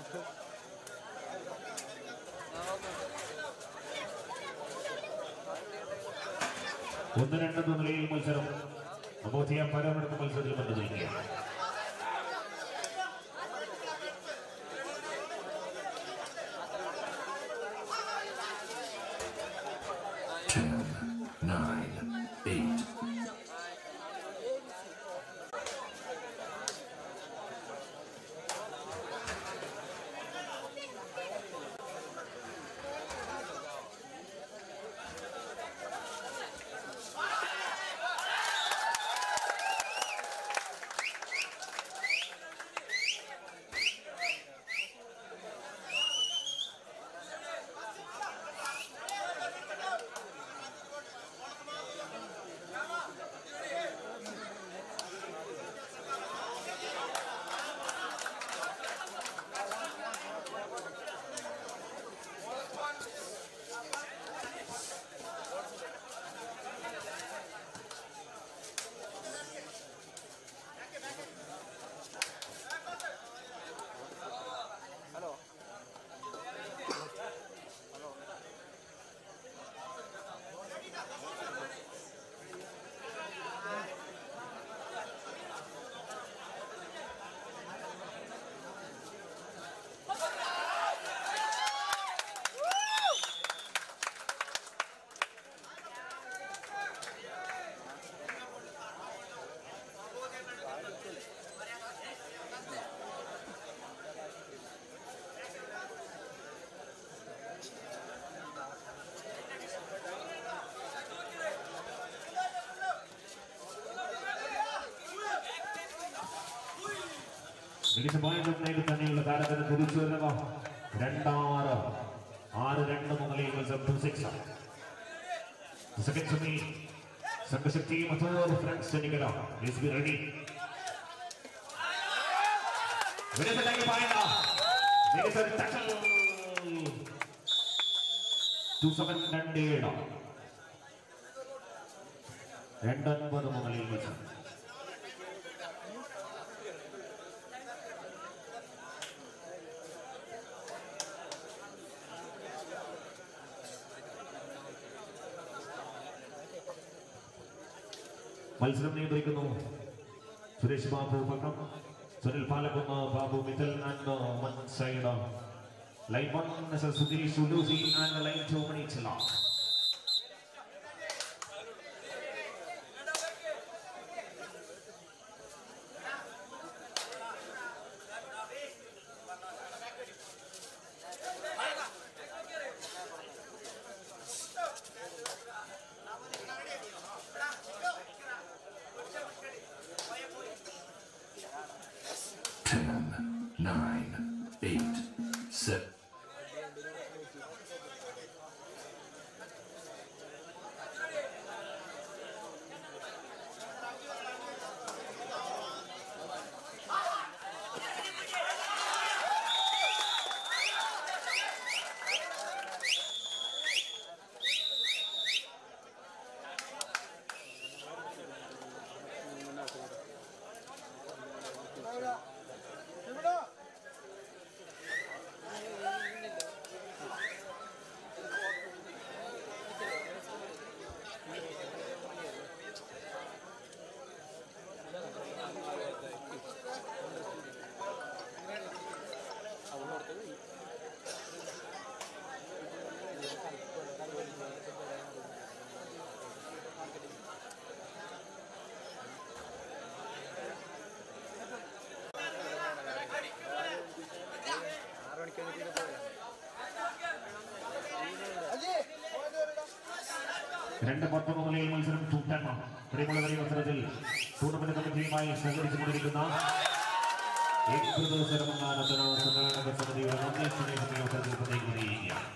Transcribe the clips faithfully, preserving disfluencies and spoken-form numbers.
ഒന്ന് രണ്ടെന്ന നിലയിൽ മത്സരം അബോധിയ പരമെടുത്ത മത്സരത്തിൽ ബന്ധപ്പെട്ടിരിക്കുകയാണ്. തന്നെയുള്ള താരത്തിന് കുതിച്ചു വരുന്നവ രണ്ടാറ് ആറ് രണ്ട് മുതലേ സംഘശക്തി ഫ്രണ്ട്സ് റെഡി രണ്ടൊൻപത് മുതലേ മത്സരം മത്സരം നിയന്ത്രിക്കുന്നു Suresh Babu Pakkam, Sunil Palakkunnu, Babu Mithal and one side line one Sudheesh Ulusi and line two Manichila. രണ്ട് പത്ത് മുതലയിൽ മത്സരം ചൂട്ടാണ്. പ്രിയമുള്ളവരെ അവസരത്തിൽ ടൂർണമെന്റ് കമ്മിറ്റിയുമായി സഹകരിച്ചുകൊണ്ടിരിക്കുന്ന സമിതിയുടെ അവസരത്തിൽ പ്രത്യേകിക്കുകയാണ്.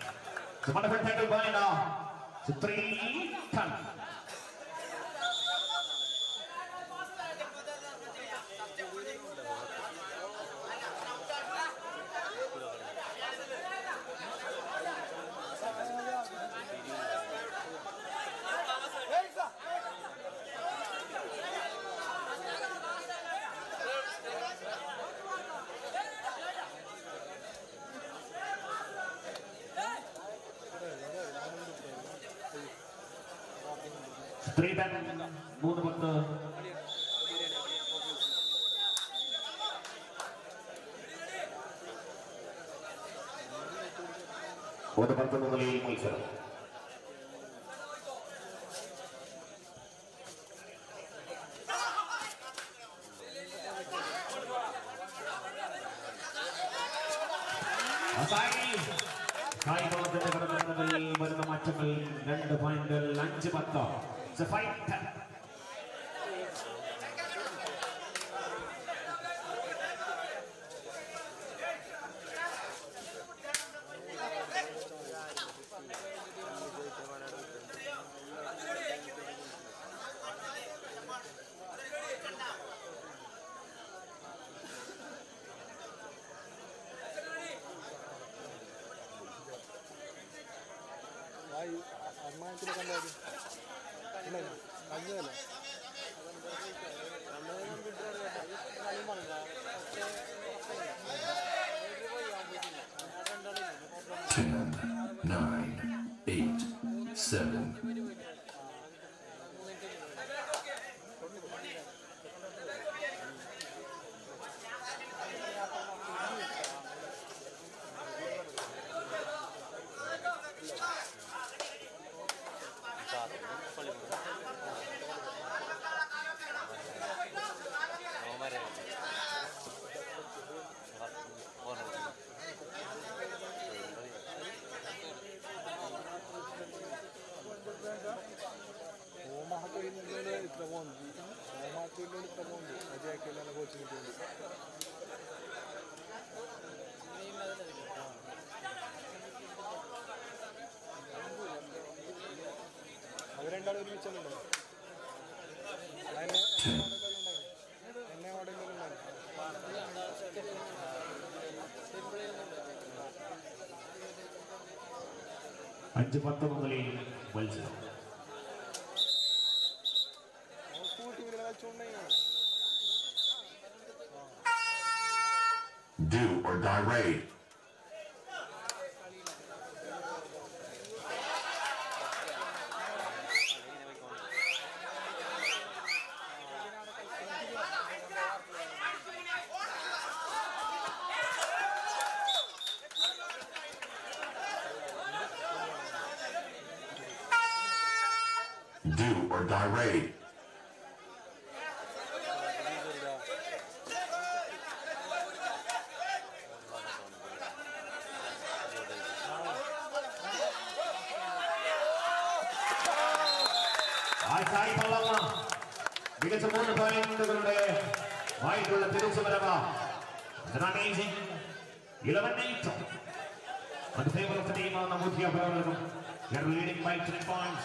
Three ten, മൂന്ന് പത്ത്. മൂന്ന് പത്ത് മുതലേ മത്സരം. കായികത്തിന്റെ ഘടകങ്ങളിൽ വരുന്ന മാറ്റങ്ങൾ രണ്ട് പോയിന്റുകൾ അഞ്ച് പത്ത്. ten, nine, eight, seven. അഞ്ച് പത്ത് മുതലേ മത്സരം. Do or die raid. Do or die raid. മികച്ച മൂന്ന് പോയിന്റുകളുടെ ആയിട്ടുള്ള തിരിച്ചുവരവ്. amazing eleven eight on the favor of the team on the Muthiya Paralakam. They are leading by three points.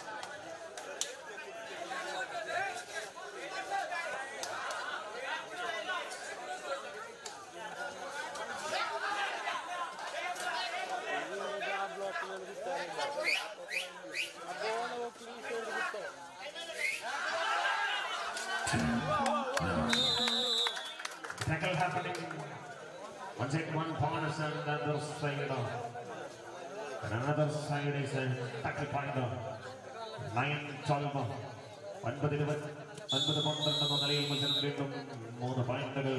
Tackle happening. One side, one bonus, and the other side. And another side is a tackle pointer. Nine twelve. ഒൻപത് ഇരുപത് ഒൻപത് പന്ത്രണ്ട് മുതലേ മത്സരം വീണ്ടും മൂന്ന് പോയിന്റുകൾ.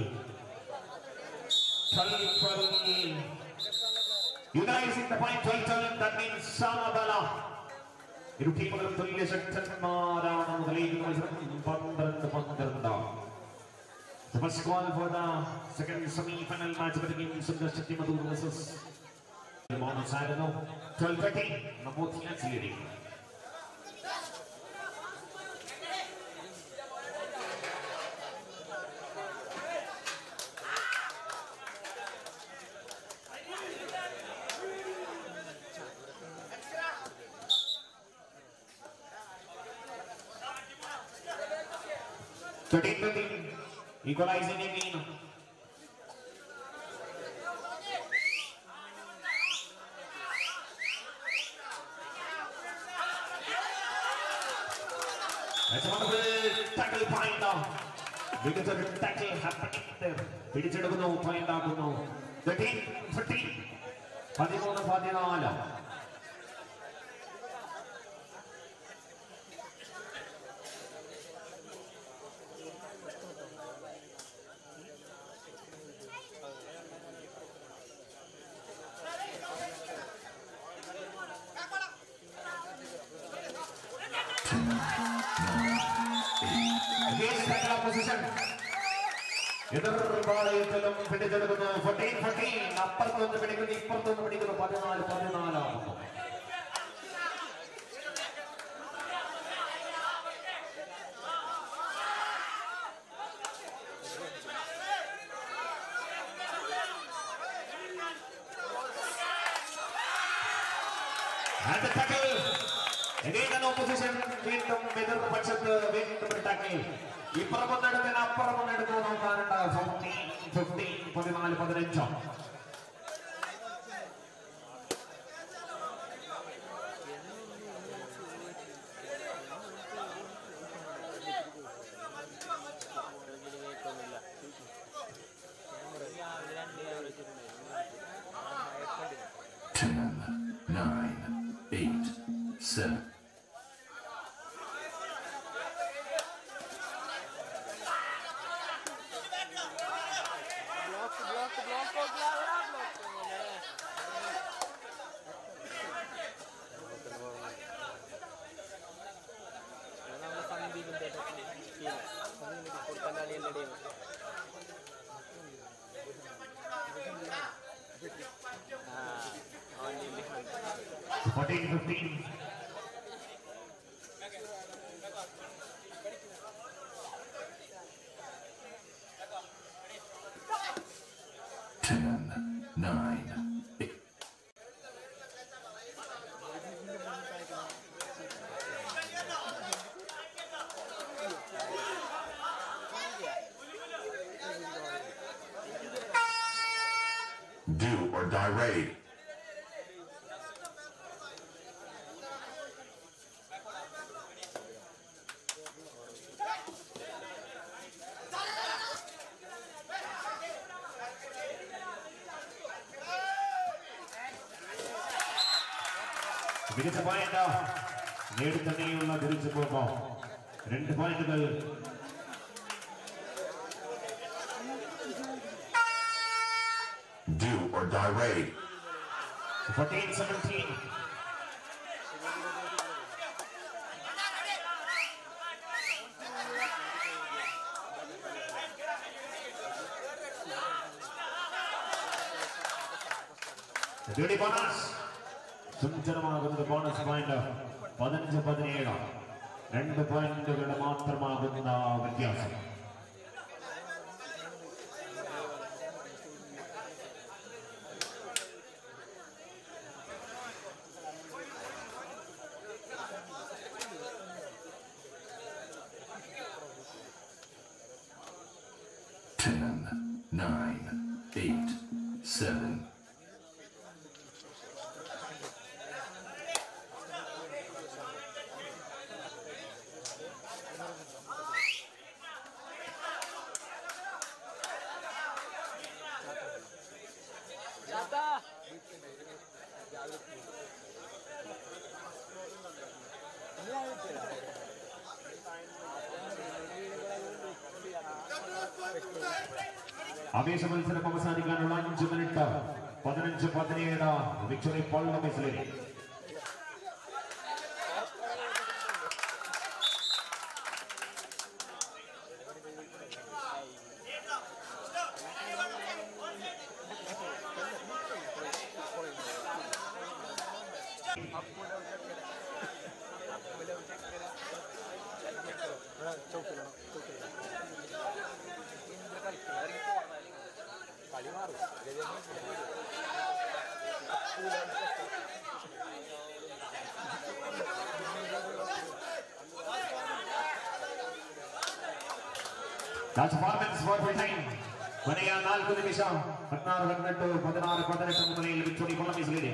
Uniting the point twelve twelve. That means Samabala. ഇരു ടീമുകളും തുല്യ ശക്തന്മാരാണ്. മുതലേക്ക് മത്സരം പന്ത്രണ്ട് പന്ത്രണ്ട്. The first call for the second semi-final match between Sundar Shakti Madur versus Mona Sarano. twelve thirty. Namothiya leading. thirteen thirteen. Equalizing again. That's a wonderful tackle point now. Because of the tackle happening there. പിടിച്ചെടുക്കുന്നു point ആക്കുന്നു. thirteen fifteen. പതിമൂന്ന് പതിനാല്. Position എതിർപാളയത്തിലും പിടിച്ചെടുക്കുന്നു. Fourteen fourteen അപ്പുറത്തുനിന്ന് പിടിക്കുന്നു, ഇപ്പുറത്തുനിന്ന് പിടിക്കുന്നു. പതിനാല് പതിനാലാകുന്നു. വീണ്ടും എതിർപക്ഷത്ത് വീണ്ടും ടാക്കിൽ ഇപ്പുറമൊന്നെടുക്കാൻ അപ്പുറമൊന്നെടുത്ത് നോക്കാനുണ്ട്. ഫോർട്ടീൻ ഫിഫ്റ്റീൻ പതിനാല് പതിനഞ്ചോ ten, nine, eight, seven. fourteen fifteen. ten, nine, eight. Do or die raid. മികച്ച പോയിന്റ് നേടി തന്നെയുള്ള തിരിച്ചു പോകുമ്പോ രണ്ട് പോയിന്റുകൾ. Do or die raid. fourteen seventeen. Beauty bonus സുന്ദരമാകുന്നത് ബോണസ് പോയിന്റ് പതിനഞ്ച് പതിനേഴ്. രണ്ട് പോയിന്റുകളുടെ മാത്രമാകുന്ന വ്യത്യാസം. ten, nine, eight, seven. ആവേശ മത്സരം അവസാനിക്കാനുള്ള അഞ്ച് മിനിറ്റ്. പതിനഞ്ച് പതിനേഴ് വിക്ടറി പള്ളമേസിലെ ಕೊನೆಯ ನಾಲ್ಕು ನಿಮಿಷ ಹದಿನಾರು ಹದಿನೆಂಟು ಹದಿನಾರು ಹದಿನೆಂಟು ಮುನ್ನಡೆಯಲ್ಲಿ ವಿಕ್ಟೋರಿ ಪೊಲಮೀಸಲಿದೆ.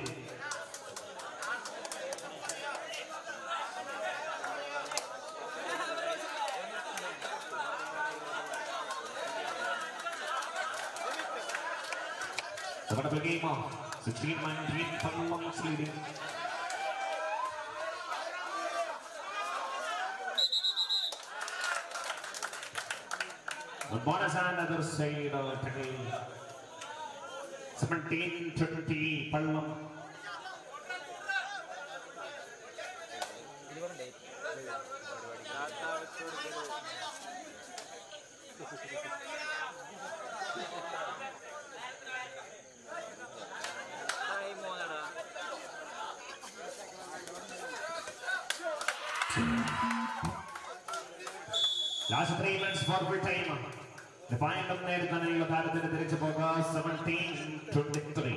The game sixteen nineteen Pallams leading. The bonus and other side of the seventeen twenty Pallam. Last three minutes for full time. The final നേടി തന്നെയുള്ള താരത്തിന് തിരിച്ചു പോകാം. seventeen twenty-three.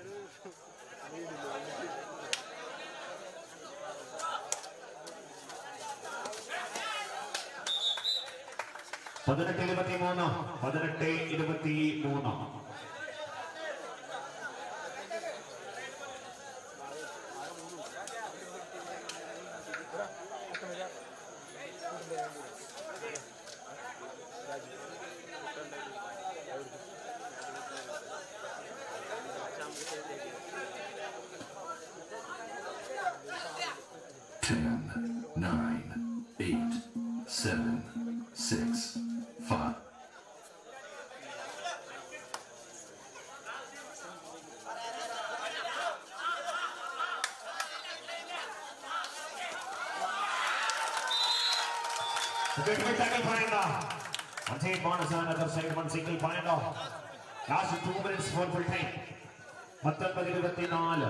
പതിനെട്ട് ഇരുപത്തി മൂന്ന് പതിനെട്ട് ഇരുപത്തി മൂന്ന് ten, nine, eight, seven, six, five. Good tackle finder. One side bonus on other side, one single finder. Last two minutes for full time. പത്തൊൻപത് ഇരുപത്തിനാല്.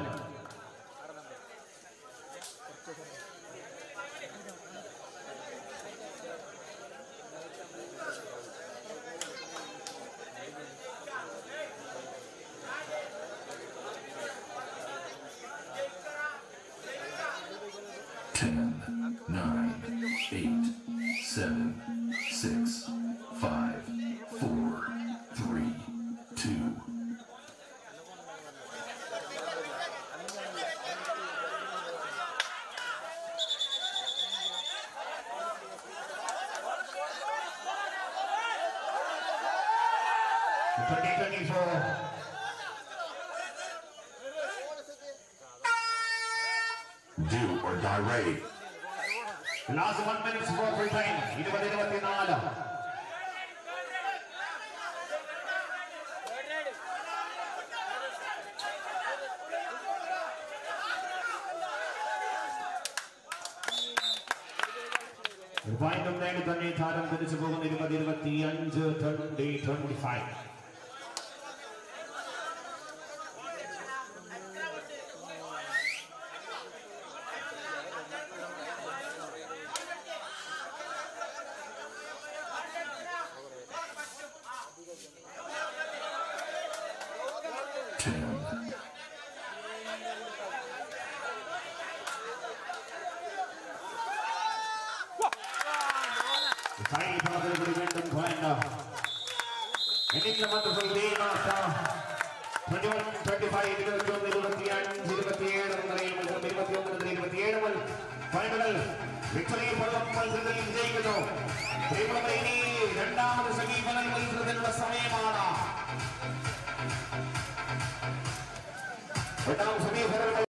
ten, nine, eight, seven, six, five, four, three, two. twenty twenty-four. Do or die raid. Last one minute for full time. ഇരുപത് ഇരുപത്തിനാല്. Final നേടി തന്നെ താരം തിരിച്ചു പോകുന്ന ഇരുപത് ഇരുപത്തി അഞ്ച് twenty twenty five. ten, Tiny brother will win finder. Ending the wonderful game after twenty-one twenty-five, ഇരുപത്തിയൊന്ന് ഇരുപത്തിയഞ്ച് ഇരുപത്തിയേഴ് ഇരുപത്തിയൊന്ന് ഇരുപത്തിയേഴ് ഫൈനൽ വിക്ടറി മത്സരത്തിൽ വിജയിക്കുന്നു. ഇനി രണ്ടാമത് സെമിഫൈനൽ മത്സരത്തിനുള്ള സമയമാണ്. രണ്ടാം സെമിഫൈനൽ